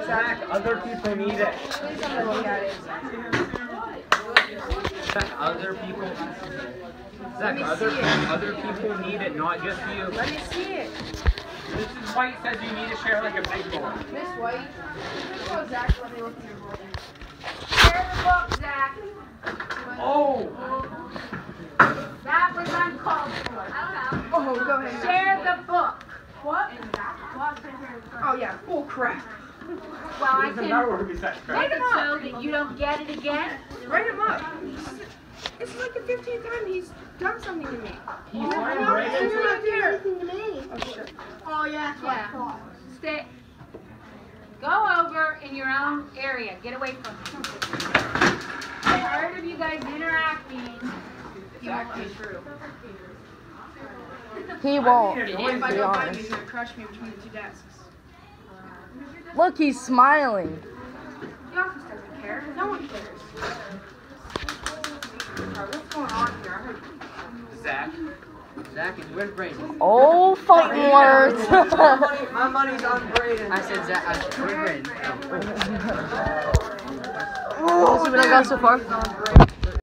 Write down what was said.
Zach, other people need it. Please let me look at it. Zach, other people. Zach, other people need it, not just you. Let me see it. Mrs. White says you need to share like a big bowl. Miss White. Oh, Zach, let me look at your book. Share the book, Zach. Oh! That was uncalled for. I don't know. Oh, go ahead. Share the book. What? Oh, yeah. Bull crap. Well, I Doesn't can matter where we set make it so that you don't get it again. Write him up. This is like the 15th time he's done something to me. He's learning right into it. Anything to me. Oh, shit. Oh, yeah. Yeah. Stay. Go over in your own area. Get away from me. I'm tired of you guys interacting. He won't be true. He won't. If I Be don't find you, honest. he's going to crush me between the two desks. Look, he's smiling. The office doesn't care. No one cares. Alright, what's going on here? I heard... Zach. Zach, where's Brayden? Oh, fighting words. My money's on Brayden. I said Zach. Where's Brayden? See what I got so far?